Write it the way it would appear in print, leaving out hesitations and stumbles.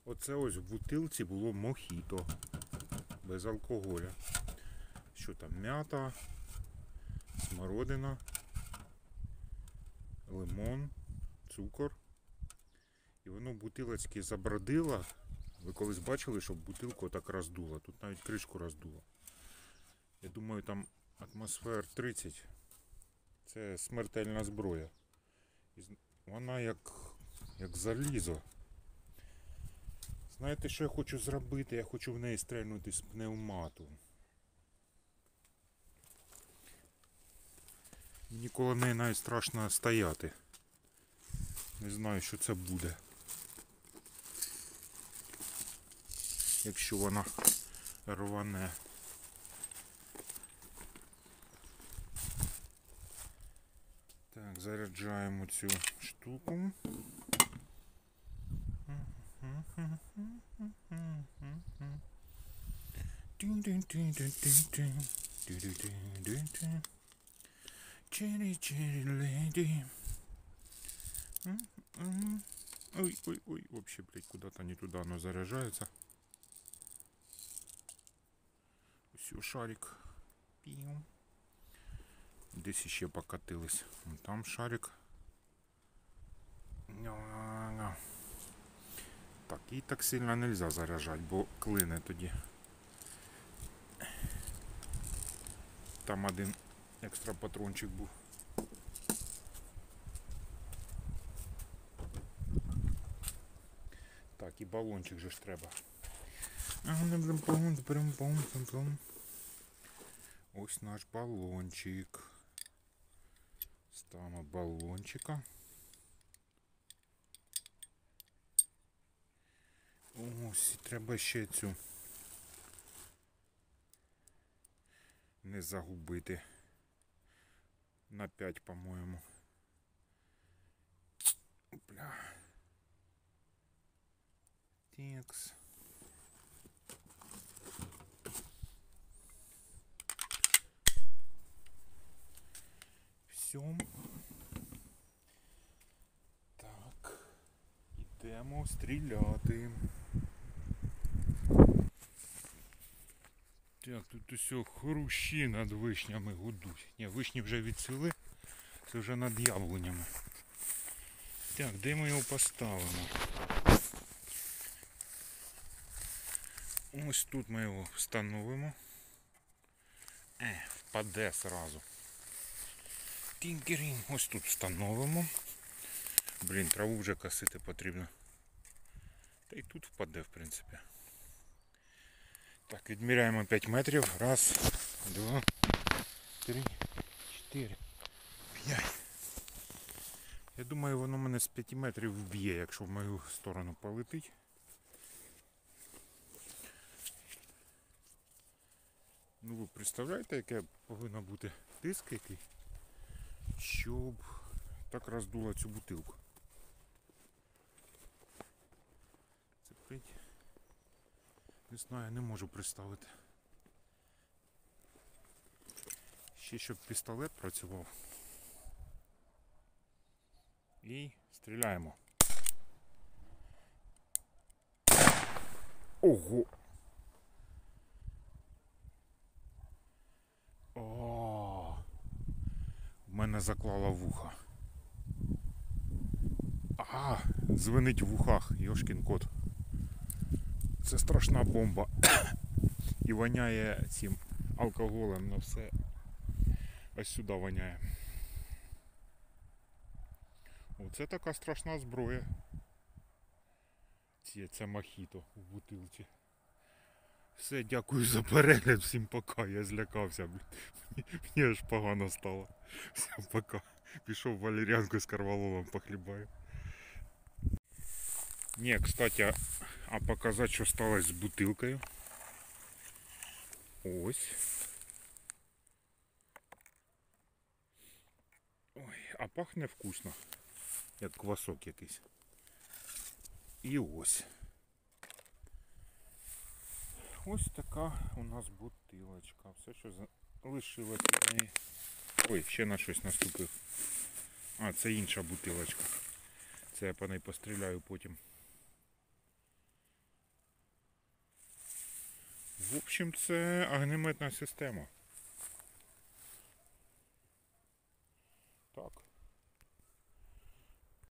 Оце ось в бутилці було мохіто. Без алкоголя. Що там? М'ята, смородина, лимон, цукор. І воно бутилочки забродило. Ви колись бачили, щоб бутилку так роздуло. Тут навіть кришку роздуло. Я думаю, там атмосфер 30. Це смертельна зброя. Вона як залізо. Знаєте, що я хочу зробити? Я хочу в неї стрельнути з пневмату. Мені коло неї навіть страшно стояти. Не знаю, що це буде. Якщо вона рване. Так, заряджаємо цю штуку. Ой, вообще, блядь, куда-то не туда оно заряжается. Все, шарик. Пів. Десь ще покатились. Вон там шарик. Так, і так сильно нельзя заряджати, бо клине тоді. Там один екстра патрончик був. Так, і балончик же ж треба. Ось наш балончик. Ставимо балончика. Ось, треба ще цю не загубити. На 5, по-моєму. Бля. Текс. Все. Так. Ідемо стріляти. Так, тут усе хрущі над вишнями гудуть. Ні, вишні вже відцвіли. Це вже над яблунями. Так, де ми його поставимо? Ось тут ми його встановимо. Впаде сразу. Тінкерінг. Ось тут встановимо. Блін, траву вже косити потрібно. Та й тут впаде, в принципі. Так, відміряємо 5 метрів. Раз, 2, 3, 4, 5. Я думаю, воно мене з 5 метрів вб'є, якщо в мою сторону полетить. Ну ви представляєте, яке повинно бути тиск який, щоб так роздуло цю бутилку. Це, не знаю, не можу представити. Ще щоб пістолет працював. І стріляємо. Ого! О! В мене заклало вуха. Ага, дзвенить в ухах, йошкін кот. Це страшна бомба. І воняє цим алкоголем на все. Ось сюди воняє. Оце така страшна зброя. Це мохіто в бутилці. Все, дякую за перегляд, всім пока, я злякався. Мені аж погано стало. Всім пока. Пішов валеріанку з карвалолом похлібаю. Ні, кстати, а показати, що сталося з бутилкою. Ось. Ой, а пахне вкусно. Як квасок якийсь. І ось. Ось така у нас бутилочка. Все, що лишилось від неї. Ой, ще на щось наступив. А, це інша бутилочка. Це я по неї постріляю потім. В общем, це огнеметна система. Так.